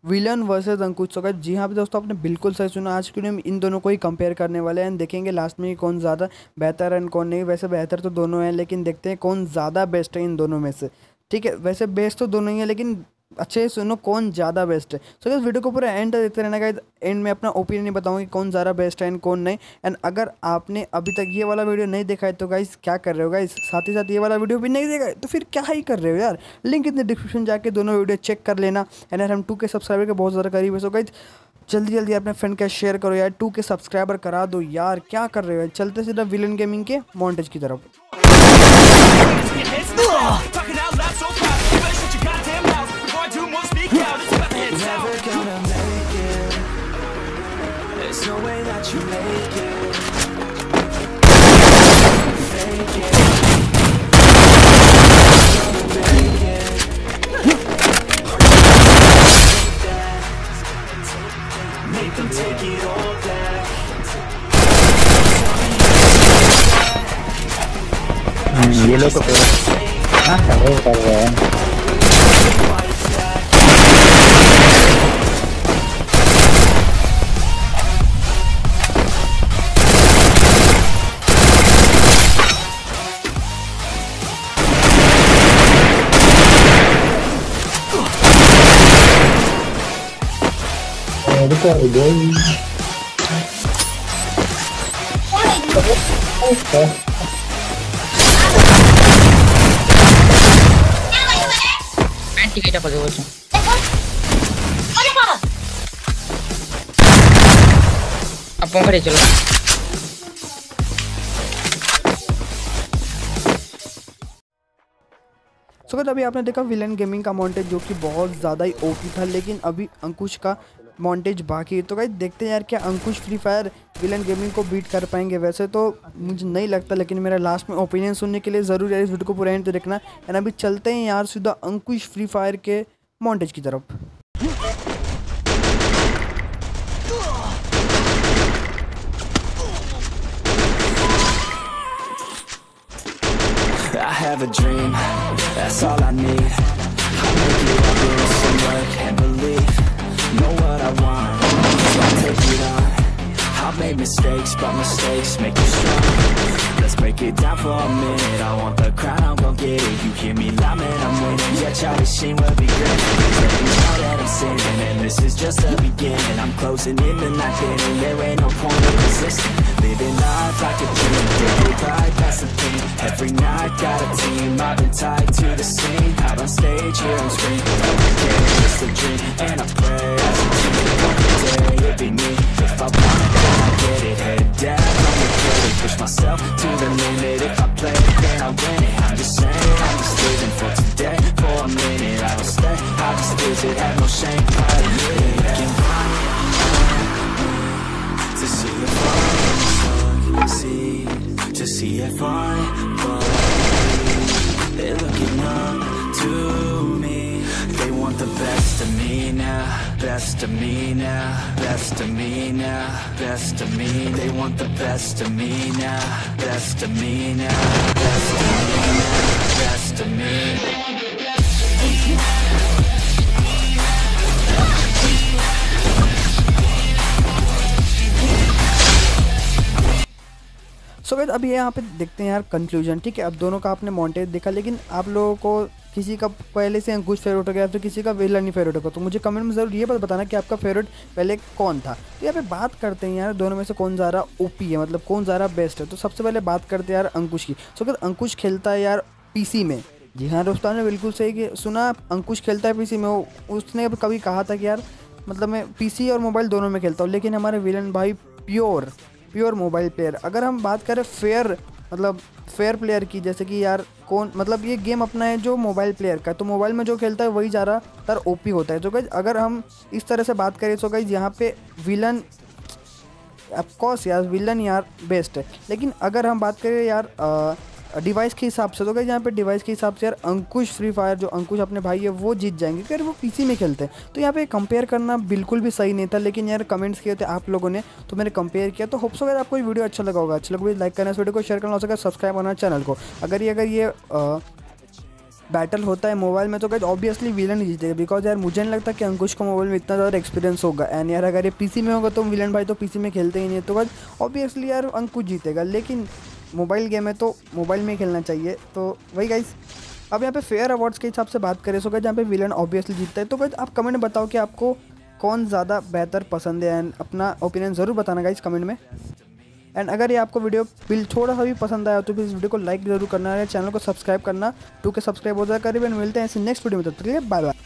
Villain versus अंकुश। तो जी हाँ दोस्तों, आपने बिल्कुल सही सुना। आज की वीडियो में इन दोनों को ही कंपेयर करने वाले हैं, देखेंगे लास्ट में कौन ज़्यादा बेहतर है कौन नहीं। वैसे बेहतर तो दोनों हैं, लेकिन देखते हैं कौन ज़्यादा बेस्ट है इन दोनों में से। ठीक है, वैसे बेस्ट तो दोनों ही है, लेकिन अच्छे से सुनो कौन ज़्यादा बेस्ट है। सो इस वीडियो को पूरा एंड तक देखते रहना गाइस। एंड में अपना ओपिनियन बताऊंगा कि कौन ज़्यादा बेस्ट है एंड कौन नहीं। एंड अगर आपने अभी तक ये वाला वीडियो नहीं देखा है तो गाइस क्या कर रहे हो गाइस, साथ ही साथ ये वाला वीडियो भी नहीं देखा है तो फिर क्या ही कर रहे हो यार। लिंक इतने डिस्क्रिप्शन जाके दोनों वीडियो चेक कर लेना। एंड यार हम 2K सब्सक्राइबर के बहुत ज़्यादा करीब है। सो गाइस जल्दी जल्दी अपने फ्रेंड का शेयर करो यार, 2K सब्सक्राइबर करा दो यार। क्या कर रहे हो, चलते सीधा विलन गेमिंग के मॉन्टेज की तरफ। There's no way that you make it. Fake it. Make it. Make them take it all back. ये लोग तो हाँ कर रहे हैं। Ruko gol. Anti kita pakai bocor. Apa करे चलो। सो अभी आपने देखा विलन गेमिंग का मॉन्टेज जो कि बहुत ज़्यादा ही ओपी था, लेकिन अभी अंकुश का मॉन्टेज बाकी है। तो गाइस देखते हैं यार क्या Ankush Free Fire villain gaming को बीट कर पाएंगे। वैसे तो मुझे नहीं लगता, लेकिन मेरा लास्ट में ओपिनियन सुनने के लिए ज़रूर यार इस वीडियो को पूरा एंड तक देखना। एंड अभी चलते हैं यार सीधा अंकुश फ्री फायर के मॉन्टेज की तरफ। I have a dream, that's all I need. I'll make it up with some work and belief. Know what I want, so I'll take it on. I've made mistakes, but mistakes make you strong. Let's break it down for a minute. I want the crown, I'm gon' get it. You hear me loud, man, I'm winning. Yeah, Charlie Sheen will be great. Let me know that I'm sinning, and this is just the beginning. I'm closing in the night inning. There ain't no point in resisting. Living life like a dream, daily pride, that's the thing. Every night, got a team, I've been tied to the scene. Out on stage, here I'm screaming. Don't care, it's a dream, and I pray as a team. One day, it'll be me. If I want it, then I get it. Head down, I'm gonna push myself to the limit. If I play it, then I win it. I'm just saying, I'm just living for today. For a minute, I don't stay, I just visit. Have no shame, I admit it. Looking back to see if I succeed, to see if I believe. They're looking up to me. They want the best of me now, best of me now, best of me now, best of me. They want the best of me now, best of me now, best of me now, best of me. So guys अभी यहाँ पे देखते हैं यार conclusion. ठीक है, अब दोनों का आपने मॉन्टेज देखा, लेकिन आप लोगों को किसी का पहले से अंकुश फेवरेट हो गया तो किसी का विलन नहीं फेवरेट होगा, तो मुझे कमेंट में ज़रूर ये बात बताना कि आपका फेवरेट पहले कौन था। तो यहाँ पे बात करते हैं यार दोनों में से कौन ज़्यादा ओपी है, मतलब कौन ज़्यादा बेस्ट है। तो सबसे पहले बात करते हैं यार अंकुश की। सो अगर अंकुश खेलता है यार PC में, जी हाँ दोस्तों ने बिल्कुल सही कि सुना, अंकुश खेलता है PC में। उसने कभी कहा था कि यार मतलब मैं PC और मोबाइल दोनों में खेलता हूँ, लेकिन हमारे विलन भाई प्योर मोबाइल प्लेयर। अगर हम बात करें फेयर प्लेयर की, जैसे कि यार कौन मतलब ये गेम अपना है जो मोबाइल प्लेयर का, तो मोबाइल में जो खेलता है वही ज़्यादातर ओपी होता है। तो गाइज अगर हम इस तरह से बात करें तो गाइज यहाँ पे विलन ऑफकोर्स यार विलन यार बेस्ट है। लेकिन अगर हम बात करें यार डिवाइस के हिसाब से, तो गाइस यहाँ पे डिवाइस के हिसाब से यार अंकुश फ्री फायर जो अंकुश अपने भाई है वो जीत जाएंगे, अगर वो पीसी में खेलते हैं। तो यहाँ पे कंपेयर करना बिल्कुल भी सही नहीं था, लेकिन यार कमेंट्स किए थे आप लोगों ने तो मैंने कंपेयर किया। तो होप सो गाइस आपको ये वीडियो अच्छा लगा होगा। अच्छा लगा लाइक करना, इस वीडियो को शेयर करना, हो सके सब्सक्राइब करना चैनल को। अगर ये बैटल होता है मोबाइल में तो गाइस ऑब्वियसली विलन ही जीतेगा, बिकॉज यार मुझे नहीं लगता कि अंकुश को मोबाइल में इतना ज़्यादा एक्सपीरियंस होगा। एंड यार अगर ये पीसी में होगा तो विलन भाई तो पीसी में खेलते ही नहीं है, तो गाइस ऑब्वियसली यार अंकुश जीतेगा। लेकिन मोबाइल गेम है तो मोबाइल में ही खेलना चाहिए, तो वही गाइस। अब यहाँ पे फेयर अवार्ड्स के हिसाब से बात करें तो गाइस जहाँ पे विलन ऑब्वियसली जीतता है। तो गाइस आप कमेंट में बताओ कि आपको कौन ज़्यादा बेहतर पसंद है, एंड अपना ओपिनियन ज़रूर बताना गाइस कमेंट में। एंड अगर ये आपको वीडियो थोड़ा सा भी पसंद आया तो प्लीज़ वीडियो को लाइक जरूर करना है, चैनल को सब्सक्राइब करना, 2K सब्सक्राइब हो जाए करीबन। मिलते हैं ऐसे नेक्स्ट वीडियो में, तब तक के लिए बाय बाय।